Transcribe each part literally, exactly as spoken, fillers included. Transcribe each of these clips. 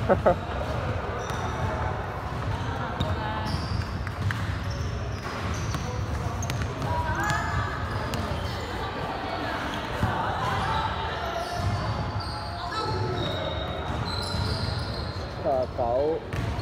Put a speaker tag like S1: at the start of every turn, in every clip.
S1: 九。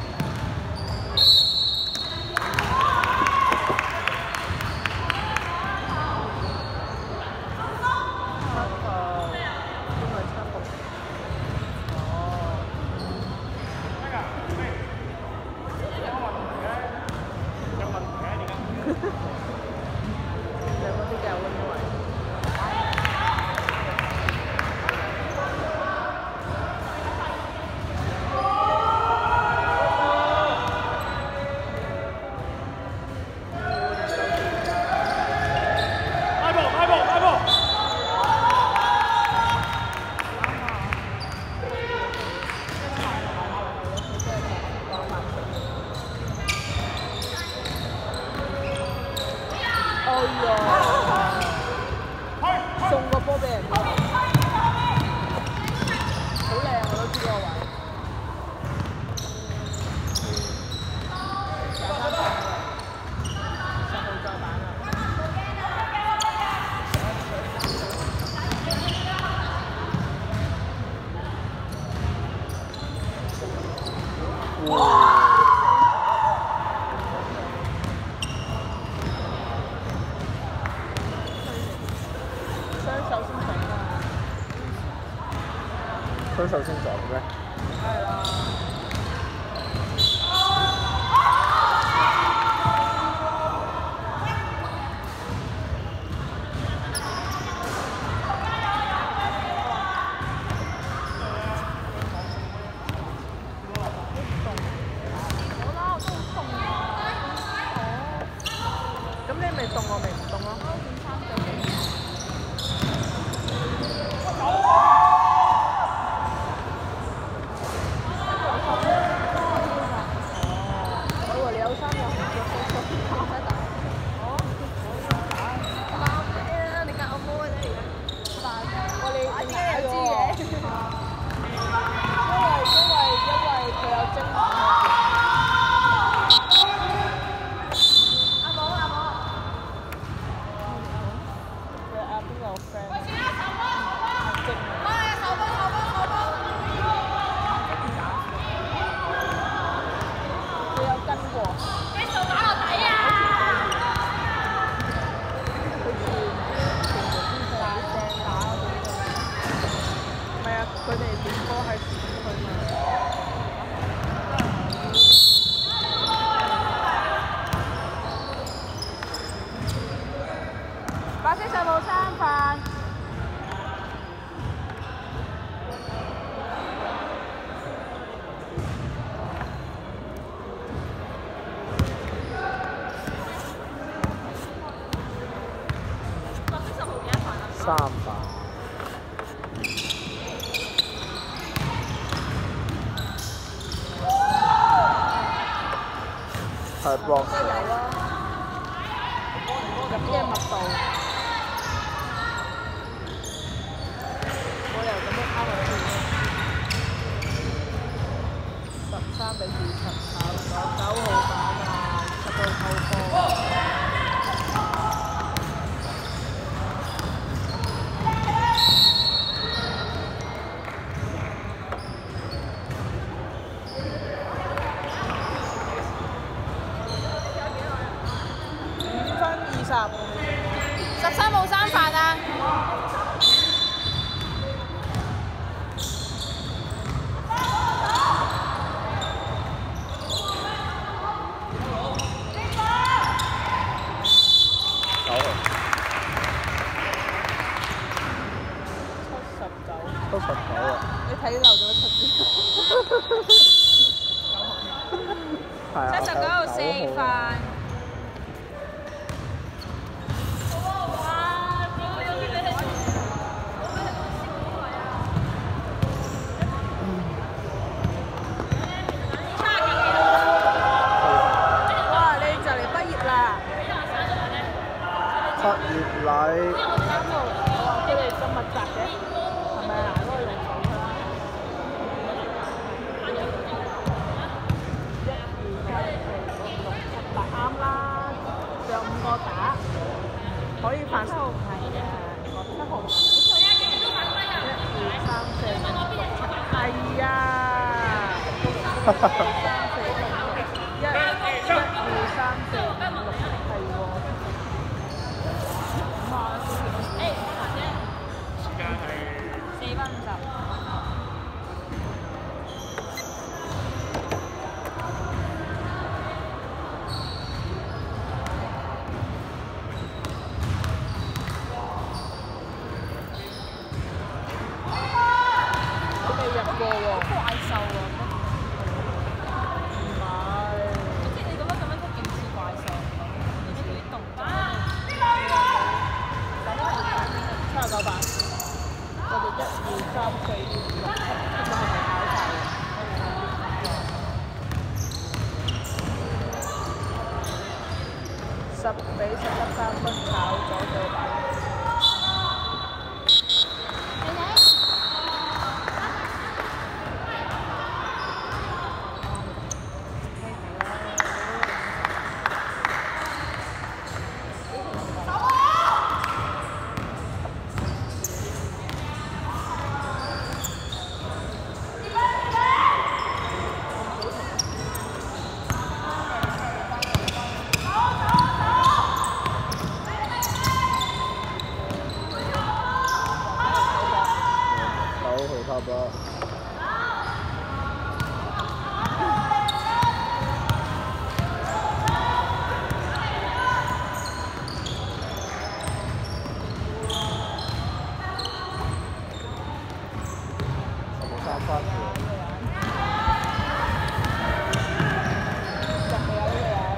S1: 送個波俾人哋，好靚我都知個位。廿三分，十號再版啊！哇！ 雙手先撞嘅咩？係啦。好啦，我都好凍啊！咁你咪凍，我咪唔凍咯。佢哋點歌喺市區嘛？白色十號餐飯。白色十號幾多飯啊？三飯。 係 box 都有啦，咁嘅密度，我又咁樣拋落去，十三比二十九，九號版啊，十號扣波。 十三號三飯啊！九號。七十九。七十九啊！你睇漏咗七字。係啊。七十九號四飯。 畢業禮。三號，佢哋咁密集嘅，係咪啊？嗰個用手啦。 一、二、三、四、五、六，係喎。誒，
S2: 時間係
S3: 四分五十。
S1: 未入過喎。
S3: 怪獸啊！
S1: 唔係。
S3: 即係你覺得咁樣都勁似怪獸，你似啲動作。
S1: 七十九版。我哋一二三四五六七，其實係咪考晒嘅？十比十一三分炒咗對版。
S2: 差不多。十三分。
S1: 十未有呢個人。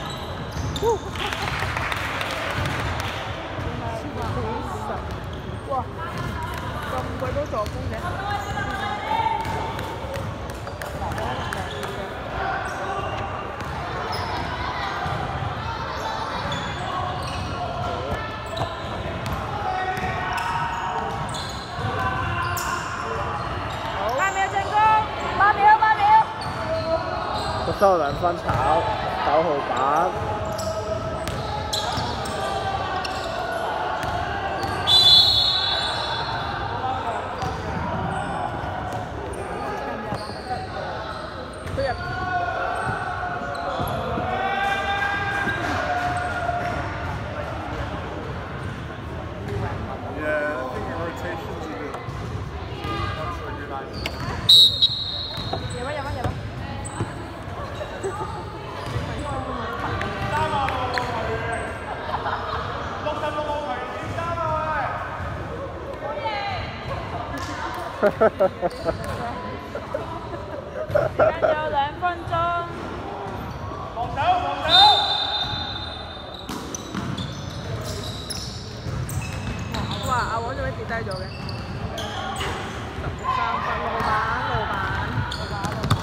S1: 哇！咁鬼多助攻嘅。八秒進攻，八秒八秒。
S2: 佢收兩分炒，九號板。
S1: 時間有兩分鐘。防守防守。哇！阿黃做咩跌低咗嘅？十三分，老闆老闆老闆老闆。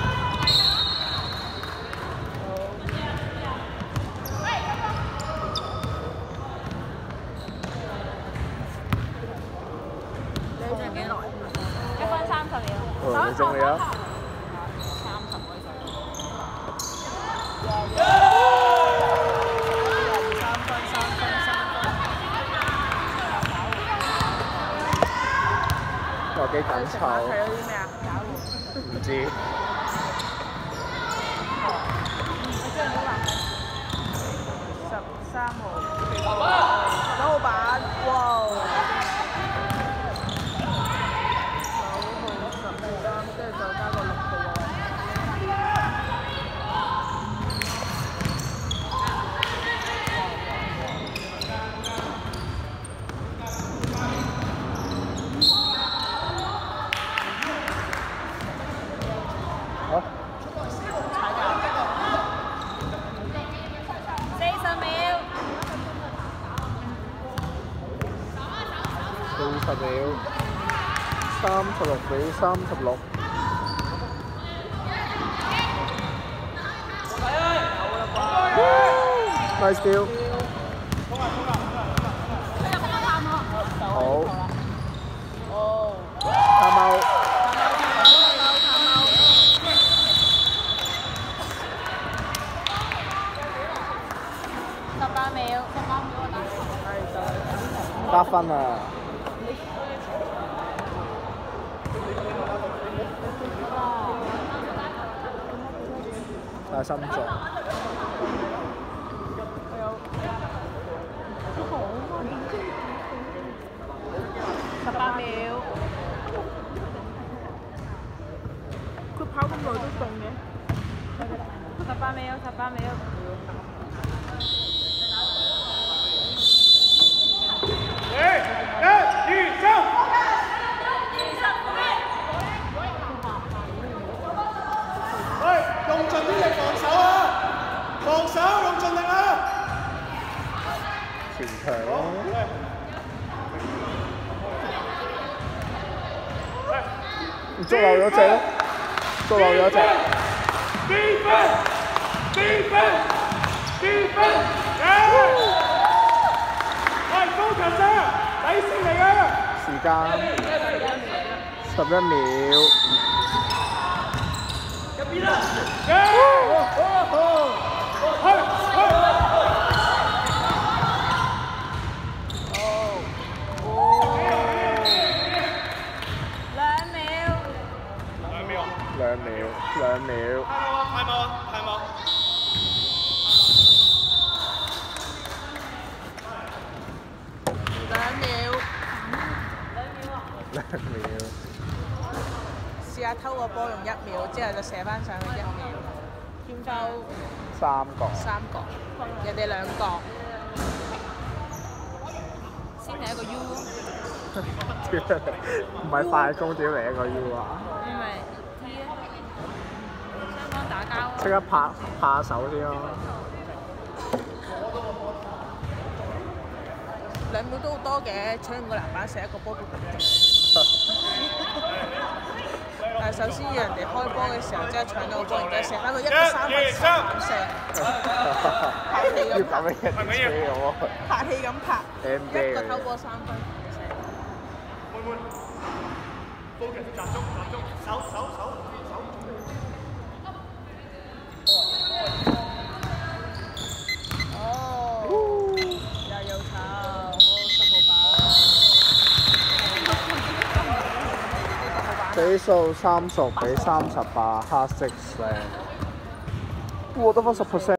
S1: 你仲幾耐？一分三十秒。
S2: 哦，你仲未啊？
S3: 三十嗰陣。
S1: 三分三分三分。
S2: 哇！幾緊湊。
S1: 睇到啲咩啊？
S2: 唔知。
S1: 十三號。九號板，哇！跟住再加個六號位。
S2: 好。
S1: 踩架。四十秒。
S2: 四十秒。三十六比三十六。Nice deal。好。
S1: 哦。
S2: 探貓。
S3: 十八秒，十八秒我打球。
S1: 係就
S2: 得分啊！ 但係心中。
S3: 十八秒。
S1: 佢跑咁耐都凍嘅。
S3: 十八秒，十八秒。
S2: 一、二、三。喂，用盡啲力防守啊！防守用盡力啊！前場咯。捉漏咗隻咯，捉漏咗隻。Defense! Defense! Defense! 喂，高強生，底線嚟啊！時間十一秒。入邊啦！去去！兩秒，兩秒。太冇啊！太冇！
S1: 兩秒。
S2: 兩秒。
S1: 試下偷個波用一秒，之後就射翻上去一秒。轉夠
S2: 三角。
S1: 三角。人哋兩角。
S3: 先係一個 U。
S2: 唔係快攻點嚟一個 U 啊！
S3: 你咪 T 啊！雙方打交。
S2: 即刻拍拍手先咯。
S1: 兩秒都好多嘅，搶完個籃板射一個波都咁勁。但係首先要人哋開波嘅時候，即係搶到個波，然之後射翻佢一個三分三射。拍戲咁拍。拍戲咁拍。一個偷波三分。
S2: focus 集中集中，手手手手。
S1: 哦，又有炒，好十號板。比數
S2: 三十比三十八，黑色靚。我得翻十 percent。